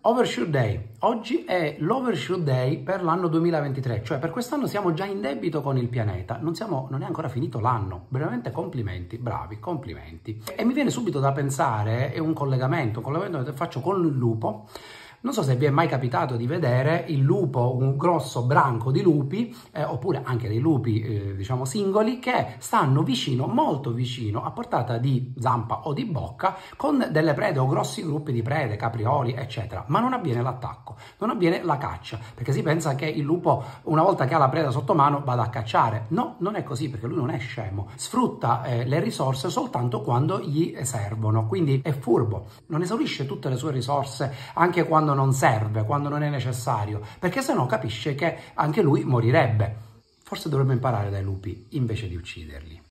Overshoot Day. Oggi è l'Overshoot Day per l'anno 2023, cioè per quest'anno siamo già in debito con il pianeta, non è ancora finito l'anno, veramente complimenti, bravi, complimenti. E mi viene subito da pensare, è un collegamento che faccio con il lupo. Non so se vi è mai capitato di vedere il lupo, un grosso branco di lupi, oppure anche dei lupi, diciamo singoli, che stanno vicino, molto vicino, a portata di zampa o di bocca, con delle prede o grossi gruppi di prede, caprioli, eccetera. Ma non avviene l'attacco, non avviene la caccia, perché si pensa che il lupo, una volta che ha la preda sotto mano, vada a cacciare. No, non è così, perché lui non è scemo. Sfrutta le risorse soltanto quando gli servono, quindi è furbo. Non esaurisce tutte le sue risorse, anche quando non serve, quando non è necessario, perché sennò capisce che anche lui morirebbe. Forse dovremmo imparare dai lupi invece di ucciderli.